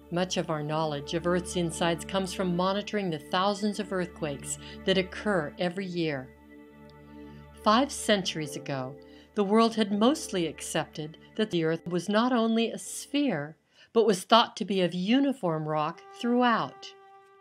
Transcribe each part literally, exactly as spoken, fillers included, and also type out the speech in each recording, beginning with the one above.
Much of our knowledge of Earth's insides comes from monitoring the thousands of earthquakes that occur every year. Five centuries ago, the world had mostly accepted that the Earth was not only a sphere, but was thought to be of uniform rock throughout.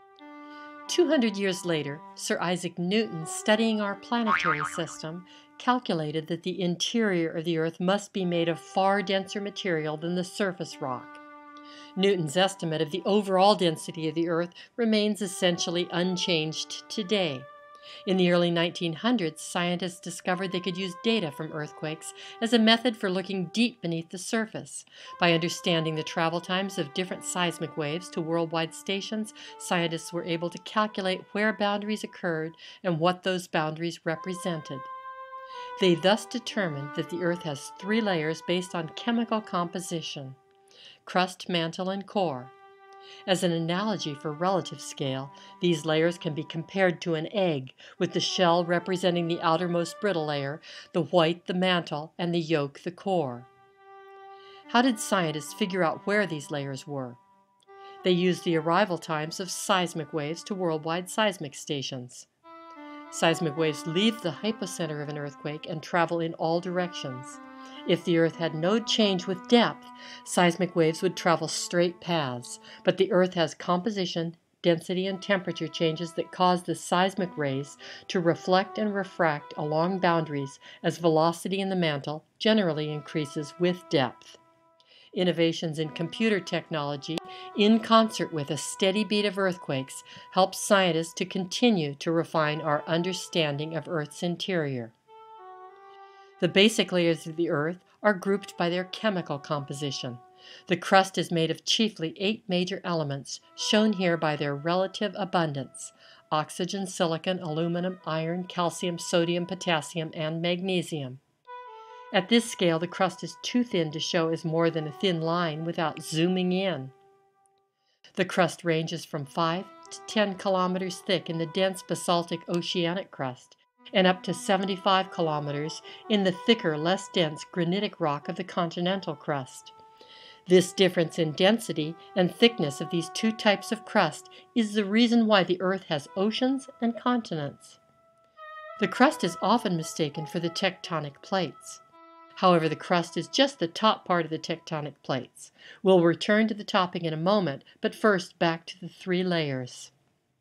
Two hundred years later, Sir Isaac Newton, studying our planetary system, calculated that the interior of the Earth must be made of far denser material than the surface rock. Newton's estimate of the overall density of the Earth remains essentially unchanged today. In the early nineteen hundreds, scientists discovered they could use data from earthquakes as a method for looking deep beneath the surface. By understanding the travel times of different seismic waves to worldwide stations, scientists were able to calculate where boundaries occurred and what those boundaries represented. They thus determined that the Earth has three layers based on chemical composition: crust, mantle, and core. As an analogy for relative scale, these layers can be compared to an egg, with the shell representing the outermost brittle layer, the white the mantle, and the yolk the core. How did scientists figure out where these layers were? They used the arrival times of seismic waves to worldwide seismic stations. Seismic waves leave the hypocenter of an earthquake and travel in all directions. If the Earth had no change with depth, seismic waves would travel straight paths, but the Earth has composition, density, and temperature changes that cause the seismic rays to reflect and refract along boundaries as velocity in the mantle generally increases with depth. Innovations in computer technology, in concert with a steady beat of earthquakes, help scientists to continue to refine our understanding of Earth's interior. The basic layers of the Earth are grouped by their chemical composition. The crust is made of chiefly eight major elements, shown here by their relative abundance: oxygen, silicon, aluminum, iron, calcium, sodium, potassium, and magnesium. At this scale, the crust is too thin to show as more than a thin line without zooming in. The crust ranges from five to ten kilometers thick in the dense basaltic oceanic crust, and up to seventy-five kilometers in the thicker, less dense granitic rock of the continental crust. This difference in density and thickness of these two types of crust is the reason why the Earth has oceans and continents. The crust is often mistaken for the tectonic plates. However, the crust is just the top part of the tectonic plates. We'll return to the topic in a moment, but first back to the three layers.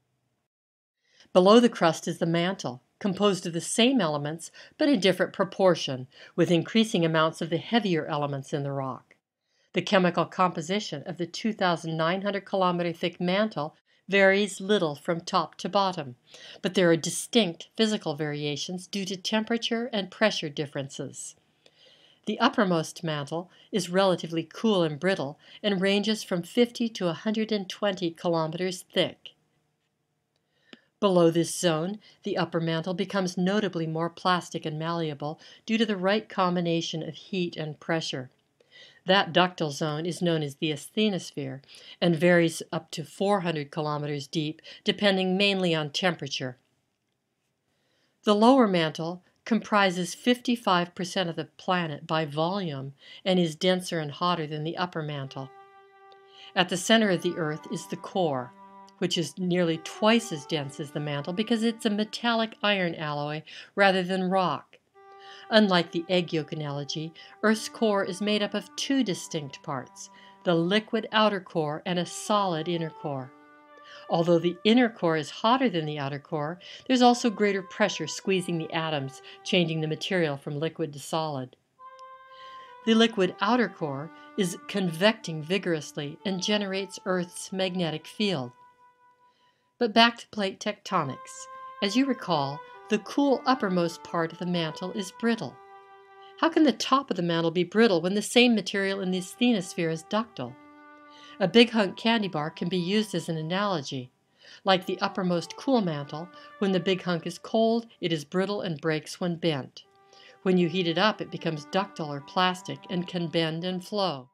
Below the crust is the mantle, composed of the same elements but in different proportion, with increasing amounts of the heavier elements in the rock. The chemical composition of the two thousand nine hundred kilometer thick mantle varies little from top to bottom, but there are distinct physical variations due to temperature and pressure differences. The uppermost mantle is relatively cool and brittle and ranges from fifty to one hundred twenty kilometers thick. Below this zone, the upper mantle becomes notably more plastic and malleable due to the right combination of heat and pressure. That ductile zone is known as the asthenosphere and varies up to four hundred kilometers deep, depending mainly on temperature. The lower mantle comprises fifty-five percent of the planet by volume and is denser and hotter than the upper mantle. At the center of the Earth is the core, which is nearly twice as dense as the mantle because it's a metallic iron alloy rather than rock. Unlike the egg yolk analogy, Earth's core is made up of two distinct parts: the liquid outer core and a solid inner core. Although the inner core is hotter than the outer core, there's also greater pressure squeezing the atoms, changing the material from liquid to solid. The liquid outer core is convecting vigorously and generates Earth's magnetic field. But back to plate tectonics. As you recall, the cool uppermost part of the mantle is brittle. How can the top of the mantle be brittle when the same material in the asthenosphere is ductile? A big hunk candy bar can be used as an analogy. Like the uppermost cool mantle, when the big hunk is cold, it is brittle and breaks when bent. When you heat it up, it becomes ductile or plastic and can bend and flow.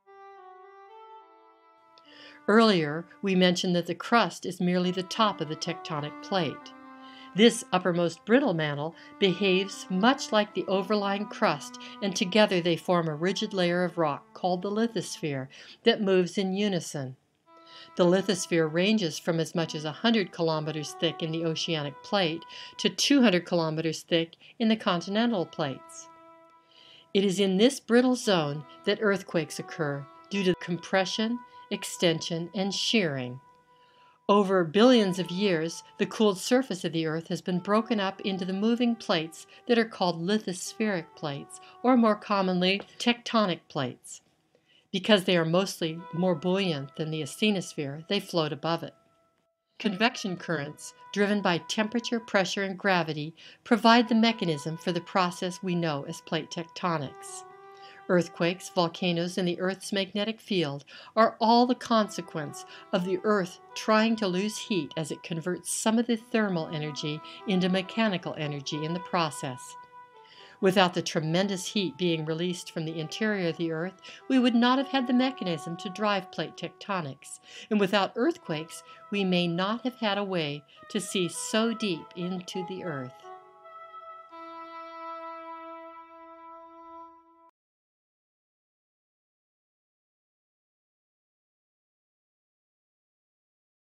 Earlier, we mentioned that the crust is merely the top of the tectonic plate. This uppermost brittle mantle behaves much like the overlying crust, and together they form a rigid layer of rock called the lithosphere that moves in unison. The lithosphere ranges from as much as one hundred kilometers thick in the oceanic plate to two hundred kilometers thick in the continental plates. It is in this brittle zone that earthquakes occur due to compression, extension, and shearing. Over billions of years, the cooled surface of the Earth has been broken up into the moving plates that are called lithospheric plates, or more commonly, tectonic plates. Because they are mostly more buoyant than the asthenosphere, they float above it. Convection currents, driven by temperature, pressure, and gravity, provide the mechanism for the process we know as plate tectonics. Earthquakes, volcanoes, and the Earth's magnetic field are all the consequence of the Earth trying to lose heat as it converts some of the thermal energy into mechanical energy in the process. Without the tremendous heat being released from the interior of the Earth, we would not have had the mechanism to drive plate tectonics, and without earthquakes, we may not have had a way to see so deep into the Earth.